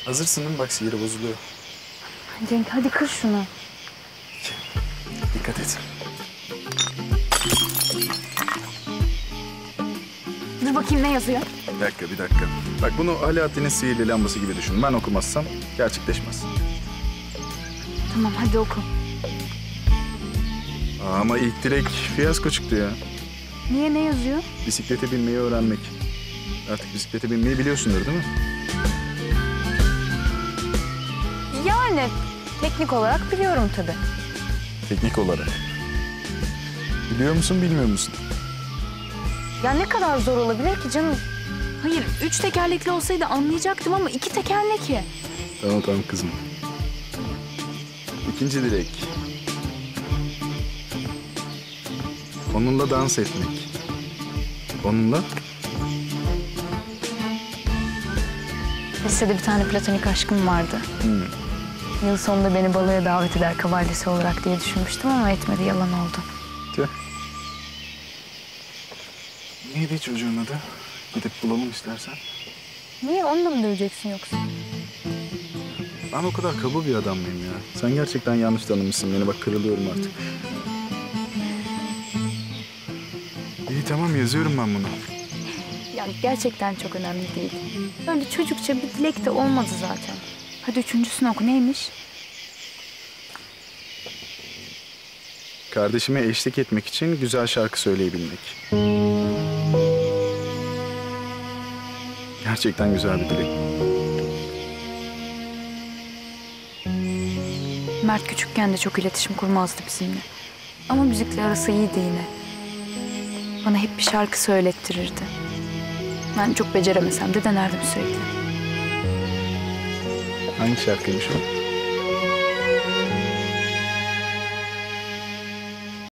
Hazırsın değil mi? Bak sihiri bozuluyor. Cenk hadi kır şunu. Dikkat et. Dur bakayım ne yazıyor? Bir dakika. Bak bunu Alaaddin'in sihirli lambası gibi düşün. Ben okumazsam gerçekleşmez. Tamam hadi oku. Ama ilk dilek fiyasko çıktı ya. Niye, ne yazıyor? Bisiklete binmeyi öğrenmek. Artık bisiklete binmeyi biliyorsundur değil mi? Yani teknik olarak biliyorum tabii. Teknik olarak. Biliyor musun, bilmiyor musun? Ya ne kadar zor olabilir ki canım? Hayır, 3 tekerlekli olsaydı anlayacaktım ama 2 teker ne ki? Tamam kızım. İkinci dilek. Onunla dans etmek. Onunla Lisede bir tane platonik aşkım vardı. Yıl sonunda beni baloya davet eder kavalyesi olarak diye düşünmüştüm ama etmedi, yalan oldu. Tüh. Neydi çocuğun adı? Gidip bulalım istersen. Niye, onunla mı döveceksin yoksa? Ben o kadar kaba bir adam mıyım ya? Sen gerçekten yanlış tanımışsın beni. Bak kırılıyorum artık. İyi tamam yazıyorum ben bunu. Yani gerçekten çok önemli değil. Öyle çocukça bir dilek de olmadı zaten. Hadi üçüncüsünü oku, neymiş? Kardeşime eşlik etmek için güzel şarkı söyleyebilmek. Gerçekten güzel bir dilek. Mert küçükken de çok iletişim kurmazdı bizimle. Ama müzikle arası iyiydi yine. Bana hep bir şarkı söylettirirdi. Ben çok beceremesem de denerdim sürekli. Hangi şarkıymış o?